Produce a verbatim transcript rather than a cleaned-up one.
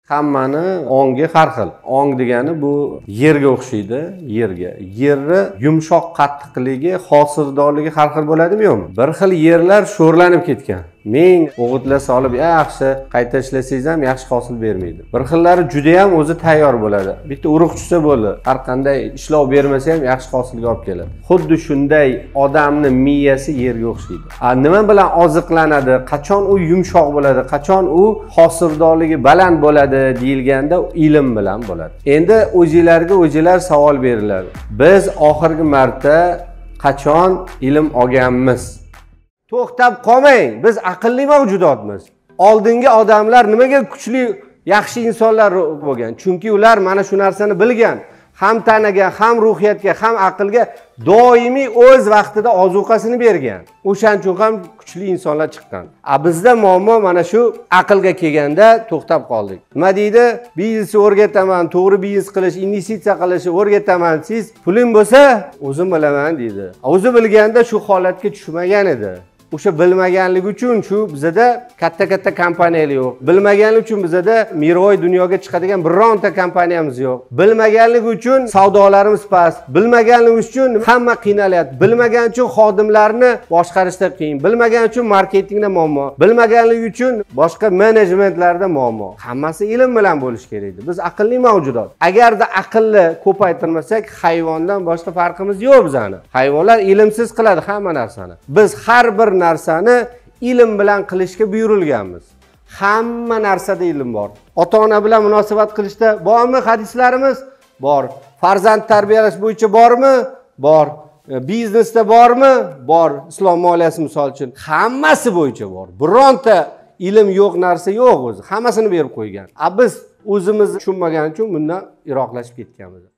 Hammani ongi har xil. Ong degani bu yerga o'xshaydi, yerga. Yerni yumshoq qattiqligi, hosildorligi har xil bo'ladimi yo'qmi? Bir xil yerlar sho'rlanib ketgan. Ming o'g'itlar solib yaxshi qayta ishlasangiz ham yaxshi hosil bermaydi. Bir xillari juda ham o'zi tayyor bo'ladi. Bitta urug'chisi bo'ldi. Har qanday ishlov bermasa ham yaxshi hosilga olib keladi. Xuddi shunday odamni miyasi yerga o'xshaydi. A nima bilan oziqlanadi? Qachon u yumshoq bo'ladi? Qachon u hosildorligi baland bo'ladi deyilganda ilm bilan bo'ladi. Endi o'zingizlarga o'zingizlar savol beriladi. Biz oxirgi marta qachon ilm olganmiz? To'xtab qolmang, biz aqlli mavjudotmiz. Oldingi odamlar nimaga kuchli, yaxshi insonlar bo'lgan? Chunki ular mana shu narsani bilgan. Ham tanaga, ham ruhiyatga, ham aqlga doimiy o'z vaqtida ozuqasini bergan. O'shaning uchun ham kuchli insonlar chiqqan. A bizda muammo mana shu aqlga kelganda to'xtab qoldik. Nima deydi? Biznesni o'rgataman, to'g'ri biznes qilish, investitsiya qilishni o'rgataman. Siz puling bo'lsa, o'zim bilaman deydi. O'zi bilganda shu holatga tushmagan edi. O'sha bilmaganligi uchun shu bizada katta-katta kompaniyalar yo'q. Bilmaganligi uchun bizada Miroy dunyoga chiqadigan bironta kompaniyamiz yo'q. Bilmaganligi uchun savdolarimiz past. Bilmaganligi uchun hamma qiynalyapti. Bilmagan uchun xodimlarni boshqarishda qiyin. Bilmagan uchun marketingda muammo. Bilmaganligi uchun boshqa menejmentlarda muammo. Hammasi ilm bilan bo'lish kerak edi. Biz aqlli mavjudot. Agarda aqlni ko'paytirmasak, hayvondan boshqa farqimiz yo'q bizani. Hayvonlar ilmsiz qiladi hamma narsani. Biz har bir narsani ilm bilan qilishga buyurilganmiz. Hamma narsada ilm bor. Ota-ona bilan munosabat qilishda bormi hadislarimiz? Bor. Farzand tarbiyalash bo'yicha bormi? Bor. Biznesda bormi? Bor. Islom moliyasi misol uchun hammasi bo'yicha bor. Bironta ilm yo'q narsa yo'q o'zi. Hammasini berib qo'ygan. A biz o'zimiz tushunmagan uchun bundan yiroqlashib ketganmiz.